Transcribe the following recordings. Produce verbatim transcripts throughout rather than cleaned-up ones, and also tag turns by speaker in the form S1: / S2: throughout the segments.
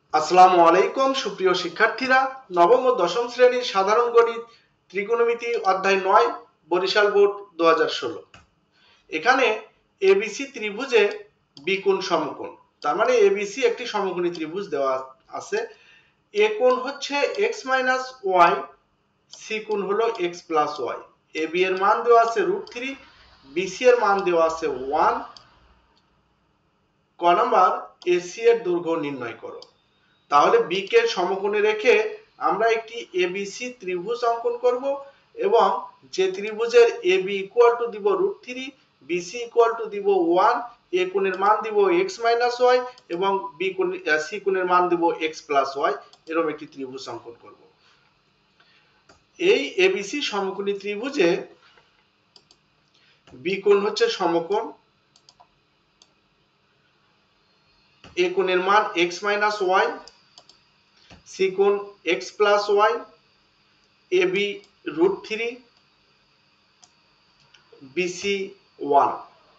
S1: আসসালামু আলাইকুম সুপ্রিয় শিক্ষার্থীরা, নবম ও দশম শ্রেণীর সাধারণ গণিত ত্রিকোণমিতি অধ্যায় নয় বরিশাল বোর্ড দুই হাজার ষোলো। এখানে এবিসি ত্রিভুজে বি কোণ সমকোণ, তার মানে এবিসি একটি সমকোণী ত্রিভুজ দেওয়া আছে। এ কোণ হচ্ছে এক্স মাইনাস ওয়াই, সি কোণ হলো X plus Y. A B এর মান দেওয়া আছে রুট থ্রি, বিসি এর মান দেওয়া আছে ওয়ান। ক নাম্বার, এসি এর দৈর্ঘ্য নির্ণয় করো। তাহলে বি কে সমকোণে রেখে আমরা একটি এবিসি ত্রিভুজ অঙ্কন করব এবং যে ত্রিভুজের এবি ইকুয়াল টু দিব root three, BC equal to দিব ওয়ান, এ কোণের মান দিব এক্স মাইনাস ওয়াই এবং বি কোণ সি কোণের মান দিব এক্স প্লাস ওয়াই, এরকম একটি ত্রিভুজ অঙ্কন করব। এই এবিসি সমকোণী ত্রিভুজে বি কোণ হচ্ছে সমকোণ, এ কোণের মান এক্স মাইনাস ওয়াই, সি কোণ X plus Y, AB root three, BC one.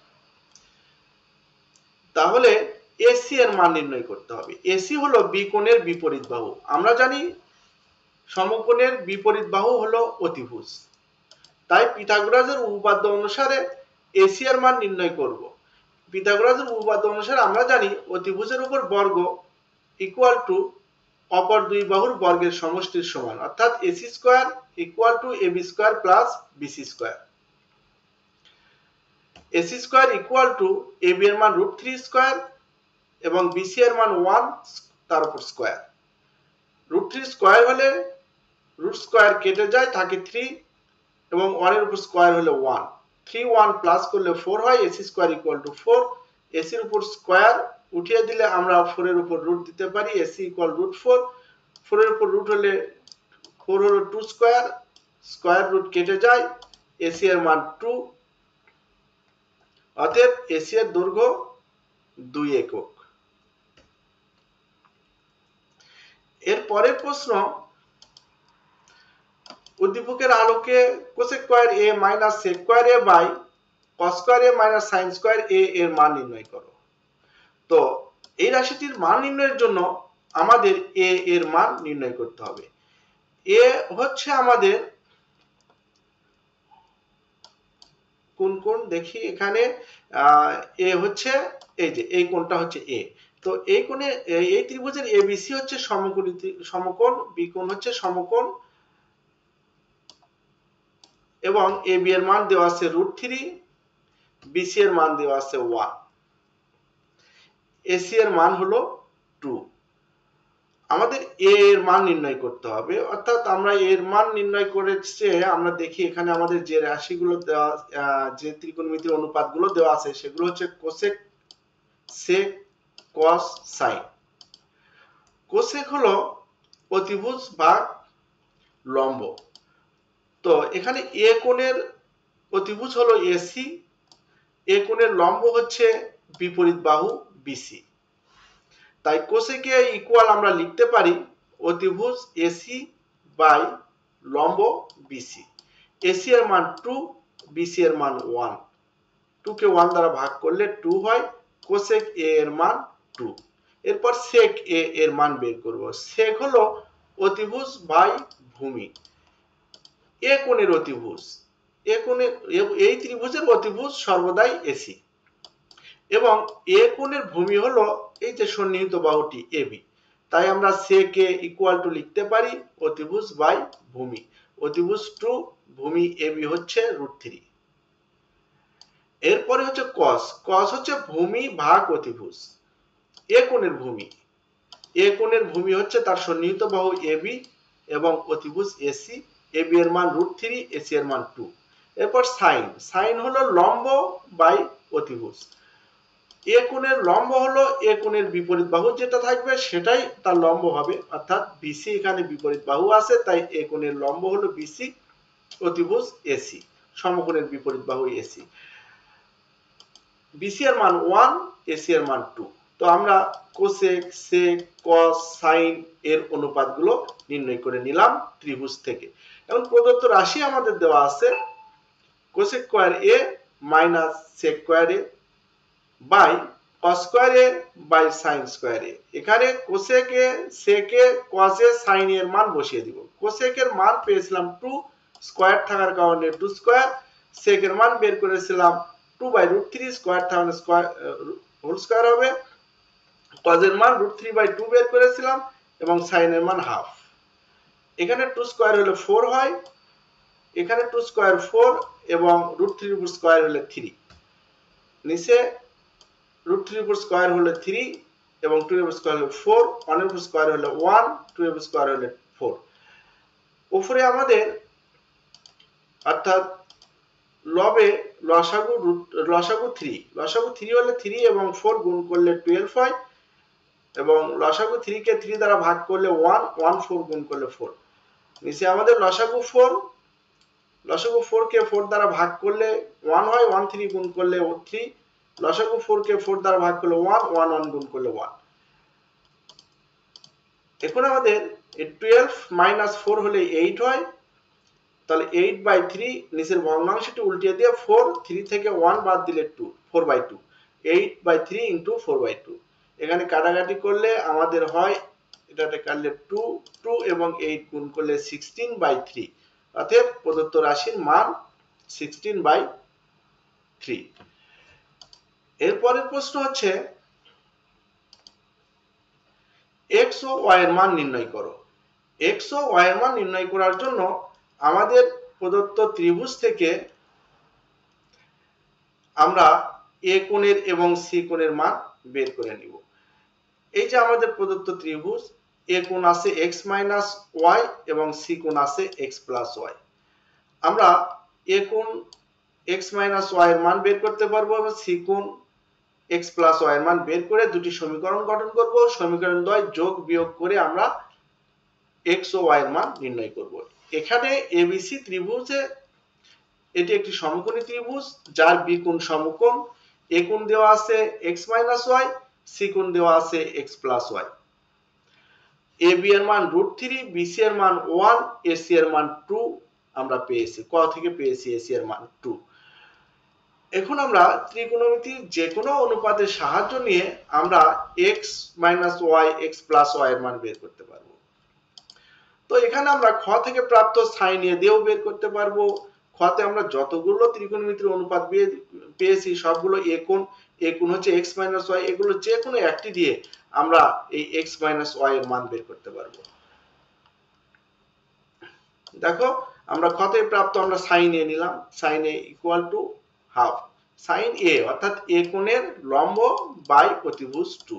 S1: তাহলে এসি এর মান নির্ণয় করতে হবে। এসি হলো বি কোণের বিপরীত বাহু। আমরা জানি সমকোণের বিপরীত বাহু হলো অতিভুজ, তাই পিথাগোরাসের উপপাদ্য অনুসারে এসি এর মান নির্ণয় করব। পিথাগোরাসের উপপাদ্য অনুসারে আমরা জানি অতিভুজের উপর বর্গ ইকুয়াল টু অপর দুই বাহুর বর্গের সমষ্টির সমান, অর্থাৎ AC square equal to AB square plus BC square. AC square equal to AB এর মান রুট থ্রি স্কয়ার এবং বিসি এর মান ওয়ান, তার উপর স্কয়ার। রুট থ্রি স্কয়ার হলে রুট স্কয়ার কেটে যায়, থাকে থ্রি এবং ওয়ান এর উপর স্কয়ার হলে ওয়ান। থ্রি ওয়ান প্লাস করলে ফোর হয়, AC square equal to four. AC এর উপর স্কয়ার উঠিয়ে দিলে আমরা ফোর এর উপর রুট দিতে পারি, AC equal root four. Four এর উপর রুট হলে ফোর হলো টু স্কয়ার, স্কয়ার রুট কেটে যায়, এসি এর মান টু। অতএব এসি এর দৈর্ঘ্য দুই একক। এর পরের প্রশ্ন, উদ্দীপকের আলোকে cosec square A minus sec square A by cos square A minus sine square A এর মান নির্ণয় করো। তো এই রাশিটির মান নির্ণয়ের জন্য আমাদের এ এর মান নির্ণয় করতে হবে। এ হচ্ছে আমাদের কোন কোণ দেখি, এখানে এ হচ্ছে এই যে এই কোণটা হচ্ছে এ। তো এই কোণে এই ত্রিভুজের এবিসি হচ্ছে সমকোণ, সমকোণ বি কোণ হচ্ছে সমকোণ এবং এবি এর মান দেওয়া আছে রুট থ্রি, বিসি এর মান দেওয়া আছে ওয়ান, এসি এর মান হলো টু। আমাদের এ এর মান নির্ণয় করতে হবে, অর্থাৎ আমরা এর মান নির্ণয় করেছে আমরা দেখি এখানে আমাদের যে রাশিগুলো দেওয়া, যে ত্রিকোণমিতির অনুপাতগুলো দেওয়া আছে সেগুলো হচ্ছে cosec, sec, cos, sine. Cosec হলো অতিভুজ বা লম্ব। তো এখানে এ কোণের অতিভুজ হলো এসি, এ কোণের লম্ব হচ্ছে বিপরীত বাহু বিসি। তাই কোসেকে ইকুয়াল আমরা লিখতে পারি অতিভুজ এসি বাই লম্ব বিসি। এসি এর মান টু, বিসি এর মান ওয়ান। টু কে ওয়ান দ্বারা ভাগ করলে টু হয়, কোসেক এ এর মান টু। এরপর সেক এ এর মান বের করব। সেক হলো অতিভুজ বাই ভূমি। এ কোণের অতিভুজ, এ কোণের এই ত্রিভুজের অতিভুজ সর্বদাই এসি এবং এ কোণের ভূমি হলো এই যে সন্নিহিত বাহুটি এবি। তাই আমরা সেক এ ইকুয়াল টু লিখতে পারি অতিভুজ বাই ভূমি। অতিভুজ টু, ভূমি এবি হচ্ছে রুট থ্রি। এরপরে হচ্ছে কস। কস হচ্ছে ভূমি ভাগ অতিভুজ। এ কোণের ভূমি, এ কোণের ভূমি হচ্ছে তার সন্নিহিত বাহু এবি এবং অতিভুজ এসি। এবি এর মান রুট থ্রি, এসি এর মান টু। এরপর সাইন। সাইন হলো লম্ব বাই অতিভুজ। এ কোণের লম্ব হলো এ কোণের বিপরীত বাহু যেটা থাকবে সেটাই তার লম্ব হবে, অর্থাৎ বিসি এখানে বিপরীত বাহু আছে তাই এ কোণের লম্ব হলো বিসি, অতিভুজ এসি, সমকোণের বিপরীত বাহু এসি। বিসি এর মান ওয়ান, এসি এর মান টু। তো আমরা কোসেক, সেক, কস, সাইন এর অনুপাতগুলো নির্ণয় করে নিলাম ত্রিভুজ থেকে। এখন প্রদত্ত রাশি আমাদের দেওয়া আছে cosec square A minus sec square A by cos square a by sin square a। এখানে cosec a sec a cos a sin a এর মান বসিয়ে দিব। cosec এর মান পেয়েছিলাম টু, স্কয়ার থাকার কারণে টু স্কয়ার, sec এর মান বের করেছিলাম two by root three, square থাকলে স্কয়ার হোল স্কয়ার হবে, cos এর মান রুট থ্রি বাই টু বের করেছিলাম এবং sin এর মান হাফ। এখানে টু স্কয়ার হলে ফোর হয়, এখানে টু স্কয়ার ফোর এবং রুট থ্রি এর উপর স্কয়ার হলে থ্রি, নিচে রুট থ্রি এর উপর স্কয়ার হলে থ্রি এবং টু এর উপর স্কয়ার হলে ফোর, ওয়ান এর উপর স্কয়ার হলে ওয়ান, টু এর উপর স্কয়ার হলে ফোর। উপরে আমাদের অর্থাৎ লবে লসাগু লসাগু থ্রি, লসাগু থ্রি হলে থ্রি এবং ফোর গুণ করলে টুয়েলভ হয় এবং লসাগু থ্রি কে থ্রি দ্বারা ভাগ করলে ওয়ান, ওয়ান ফোর গুণ করলে ফোর। নিচে আমাদের লসাগু ফোর, লসাগু ফোর কে ফোর দ্বারা ভাগ করলে ওয়ান হয়, ওয়ান থ্রি গুণ করলে থ্রি, লসাগু ফোর কে ফোর দ্বারা ভাগ করলে ওয়ান, ওয়ান ওয়ান গুণ করলে ওয়ান। এখন আমাদের টুয়েলভ মাইনাস ফোর হলে এইট হয়, তাহলে এইট বাই থ্রি, নিচের ভগ্নাংশটি উল্টিয়ে দিয়ে ফোর, থ্রি থেকে ওয়ান বাদ দিলে two, four by two, eight by three into four by two. এখানে কাটাকাটি করলে আমাদের হয়, এটাতে কাটলে টু, টু এবং এইট গুণ করলে সিক্সটিন বাই থ্রি, অতএব প্রদত্ত রাশির মান সিক্সটিন বাই থ্রি। এরপরের প্রশ্ন হচ্ছে x ও y এর মান নির্ণয় করো। x ও y এর মান নির্ণয় করার জন্য আমাদের প্রদত্ত ত্রিভুজ থেকে আমরা a কোণের এবং c কোণের মান বের করে নিব। এই যে আমাদের প্রদত্ত ত্রিভুজ, a কোণ আছে x মাইনাস y এবং c কোণ আছে x প্লাস y। আমরা a কোণ x মাইনাস y এর মান বের করতে পারবো এবং c কোণ x প্লাস y এর মান বের করে দুটি সমীকরণ গঠন করব। সমীকরণ দ্বয় যোগ বিয়োগ করে আমরা x ও y এর মান নির্ণয় করব। এখানে এবিসি ত্রিভুজে এটি একটি সমকোণী ত্রিভুজ যার বি কোণ সমকোণ। a কোণ দেওয়া আছে x মাইনাস y, c কোণ দেওয়া আছে x প্লাস y। ab এর মান রুট থ্রি, bc এর মান ওয়ান, ac এর মান টু আমরা পেয়েছি, ক থেকে পেয়েছি ac এর মান টু। এখন আমরা ত্রিকোণমিতির যে কোনো অনুপাতের সাহায্য নিয়ে আমরা x minus y, x plus y এর মান বের করতে পারবো। তো এখানে আমরা খ থেকে প্রাপ্ত সাইন এ দিয়েও বের করতে পারবো। খতে আমরা যতগুলো ত্রিকোণমিতির অনুপাত পেয়েছি সবগুলো a কোণ, a কোণ হচ্ছে x মাইনাস y, এগুলো যে কোনো একটি দিয়ে আমরা এই x মাইনাস y এর মান বের করতে পারবো। দেখো আমরা খতে প্রাপ্ত আমরা সাইন এ নিলাম, sine A equal to half sine A অর্থাৎ a কোণের লম্ব বাই অতিভুজ টু।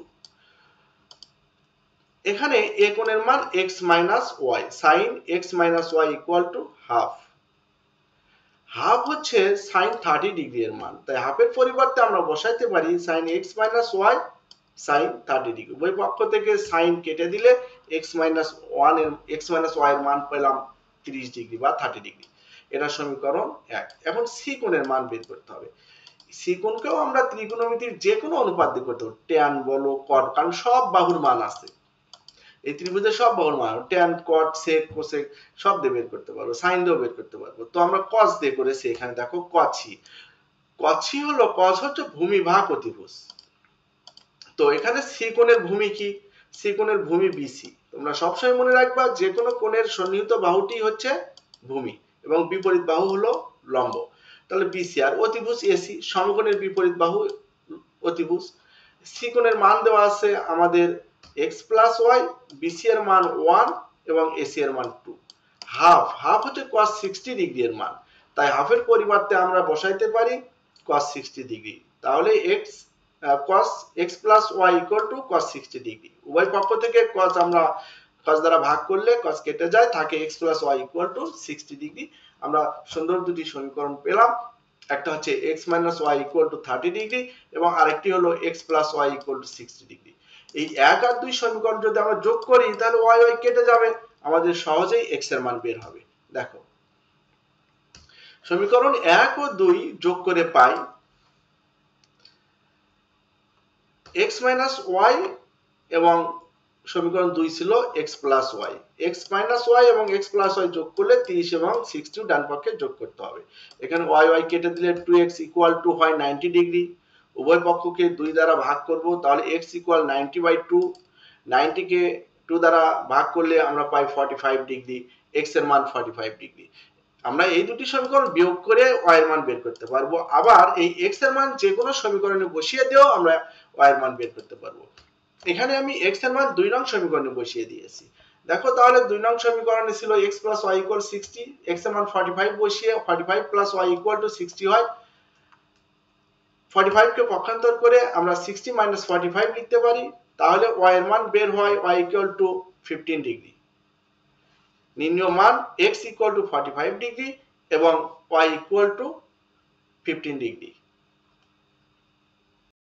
S1: এখানে a কোণের মান x minus y, sin x minus y equal to half. Half হচ্ছে sin থার্টি ডিগ্রি এর মান, তাই হাফের পরিবর্তে আমরা বসাইতে পারি sin x minus y sin thirty degree. উভয় পক্ষ থেকে sin কেটে দিলে x মাইনাস ওয়ান এর x মাইনাস y এর মান পেলাম ত্রিশ ডিগ্রি বা থার্টি ডিগ্রি। এটা সমীকরণ এক। এখন c কোণের মান বের করতে হবে। c কোণকেও আমরা ত্রিকোণমিতির যে কোনো অনুপাত দিয়ে করতে পারবো, tan বলো cot, কারণ সব বাহুর মান আছে। এই ত্রিভুজের সব বাহুর মান tan cot sec cosec সব দিয়ে বের করতে পারবো, sin দিয়েও বের করতে পারবো। তো আমরা cos দিয়ে করেছি, এখানে দেখো cos cos হলো cos হচ্ছে ভূমি ভাগ অতিভুজ। তো এখানে c কোণের ভূমি কি? c কোণের ভূমি bc। তোমরা সবসময় মনে রাখবা যে কোনো কোণের সন্নিহিত বাহুটি হচ্ছে ভূমি এবং বিপরীত বাহু হলো লম্ব। তাহলে bc আর অতিভুজ ac, সমকোণের বিপরীত বাহু অতিভুজ। c কোণের মান দেওয়া আছে আমাদের x প্লাস y, bc এর মান ওয়ান এবং ac এর মান টু। হাফ হাফ হচ্ছে cos সিক্সটি ডিগ্রি এর মান, তাই হাফের পরিবর্তে আমরা বসাইতে পারি cos সিক্সটি ডিগ্রি। তাহলে x cos x plus y equal to cos sixty degree. উভয় পক্ষ থেকে cos আমরা cos দ্বারা ভাগ করলে cos কেটে যায়, থাকে x plus y equal to sixty degree. আমরা সুন্দর দুটি সমীকরণ পেলাম, একটা হচ্ছে x minus y equal to thirty degree এবং আরেকটি হলো x plus y equal to sixty degree. এই এক আর দুই সমীকরণ যদি আমরা যোগ করি তাহলে y y কেটে যাবে, আমাদের সহজেই x এর মান বের হবে। দেখো সমীকরণ এক ও দুই যোগ করে পাই x minus y এবং সমীকরণ দুই ছিল x plus y। x minus y এবং x plus y যোগ করলে ত্রিশ এবং সিক্সটি ডান পক্ষে যোগ করতে হবে। এখানে y y কেটে দিলে টু এক্স equal to হয় নাইনটি ডিগ্রি, উভয় পক্ষকে দুই দ্বারা ভাগ করব, তাহলে x equal ninety by two, ninety কে টু দ্বারা ভাগ করলে আমরা পাই ফর্টি ফাইভ ডিগ্রি, x এর মান ফর্টি ফাইভ ডিগ্রি। আমরা এই দুটি সমীকরণ বিয়োগ করে y এর মান বের করতে পারবো, আবার এই x এর মান যে কোনো সমীকরণে বসিয়ে দিয়েও আমরা y এর মান বের করতে পারবো। এখানে আমি x এর মান দুই নং সমীকরণে বসিয়ে দিয়েছি। দেখো তাহলে দুই নং সমীকরণে ছিল x plus y equal sixty, x এর মান ফর্টি ফাইভ বসিয়ে forty five plus y equal to sixty হয়। ফর্টি ফাইভ কে পক্ষান্তর করে আমরা সিক্সটি minus ফর্টি ফাইভ লিখতে পারি, তাহলে y এর মান বের হয় y equal to fifteen degree. নির্ণয় মান x equal to forty five degree এবং y equal to fifteen degree.